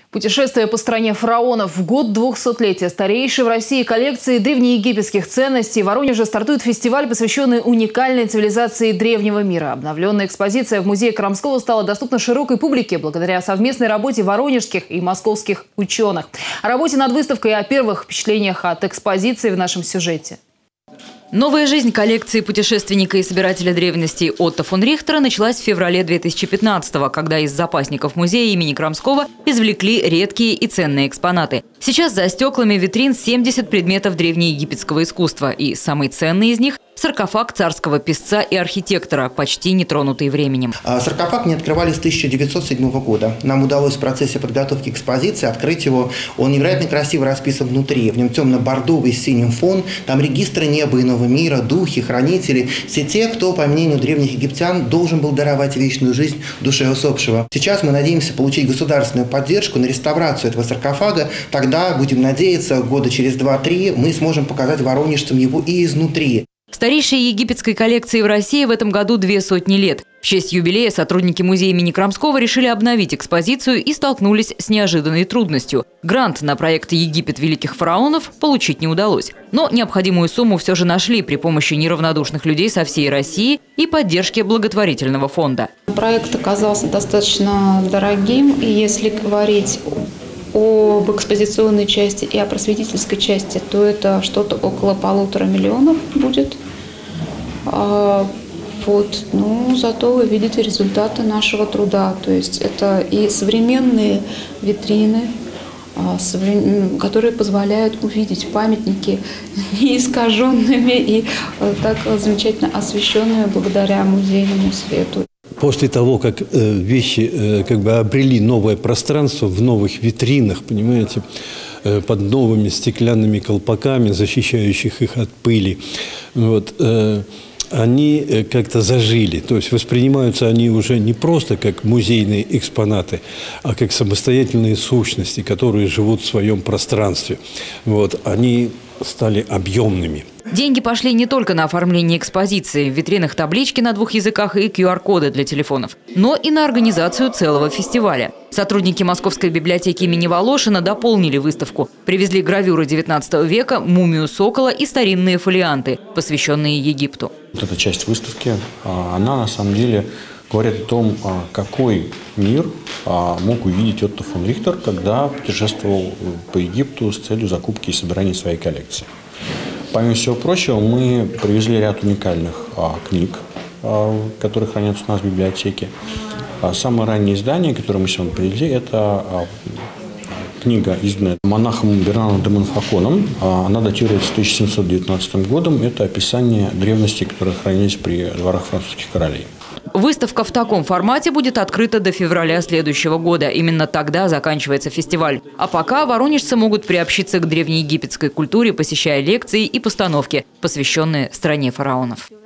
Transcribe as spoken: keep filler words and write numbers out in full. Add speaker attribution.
Speaker 1: Путешествие по стране фараонов в год двухсотлетия старейшей в России коллекции древнеегипетских ценностей в Воронеже стартует фестиваль, посвященный уникальной цивилизации древнего мира. Обновленная экспозиция в музее Крамского стала доступна широкой публике благодаря совместной работе воронежских и московских ученых. О работе над выставкой и о первых впечатлениях от экспозиции в нашем сюжете.
Speaker 2: Новая жизнь коллекции путешественника и собирателя древностей Отто фон Рихтера началась в феврале две тысячи пятнадцатого, когда из запасников музея имени Крамского извлекли редкие и ценные экспонаты. Сейчас за стеклами витрин семьдесят предметов древнеегипетского искусства, и самый ценный из них – саркофаг царского писца и архитектора, почти нетронутый временем.
Speaker 3: Саркофаг не открывали с тысяча девятьсот седьмого года. Нам удалось в процессе подготовки экспозиции открыть его. Он невероятно красиво расписан внутри. В нем темно-бордовый с синим фон. Там регистры неба иного мира, духи, хранители. Все те, кто, по мнению древних египтян, должен был даровать вечную жизнь душе усопшего. Сейчас мы надеемся получить государственную поддержку на реставрацию этого саркофага. Тогда, будем надеяться, года через два-три мы сможем показать воронежцам его и изнутри.
Speaker 2: Старейшей египетской коллекции в России в этом году две сотни лет. В честь юбилея сотрудники музея имени Крамского решили обновить экспозицию и столкнулись с неожиданной трудностью. Грант на проект «Египет великих фараонов» получить не удалось. Но необходимую сумму все же нашли при помощи неравнодушных людей со всей России и поддержки благотворительного фонда.
Speaker 4: Проект оказался достаточно дорогим, и если говорить об экспозиционной части и о просветительской части, то это что-то около полутора миллионов будет. А, вот. Ну, зато вы видите результаты нашего труда. То есть это и современные витрины, а, соврем... которые позволяют увидеть памятники неискаженными и а, так замечательно освещенными благодаря музейному свету.
Speaker 5: После того, как э, вещи э, как бы обрели новое пространство в новых витринах, понимаете, э, под новыми стеклянными колпаками, защищающих их от пыли, вот, э, они э, как-то зажили. То есть воспринимаются они уже не просто как музейные экспонаты, а как самостоятельные сущности, которые живут в своем пространстве. Вот, они стали объемными.
Speaker 2: Деньги пошли не только на оформление экспозиции, в витринах таблички на двух языках и ку ар коды для телефонов, но и на организацию целого фестиваля. Сотрудники Московской библиотеки имени Волошина дополнили выставку. Привезли гравюры девятнадцатого века, мумию сокола и старинные фолианты, посвященные Египту.
Speaker 6: Вот эта часть выставки, она на самом деле говорит о том, какой мир мог увидеть Отто фон Рихтер, когда путешествовал по Египту с целью закупки и собирания своей коллекции. Помимо всего прочего, мы привезли ряд уникальных а, книг, а, которые хранятся у нас в библиотеке. А, самое раннее издание, которое мы сегодня привезли, это а, книга, изданная монахом Бернаном де Монфаконом. А, она датируется тысяча семьсот девятнадцатым годом. Это описание древностей, которые хранились при дворах французских королей.
Speaker 2: Выставка в таком формате будет открыта до февраля следующего года. Именно тогда заканчивается фестиваль. А пока воронежцы могут приобщиться к древнеегипетской культуре, посещая лекции и постановки, посвященные стране фараонов.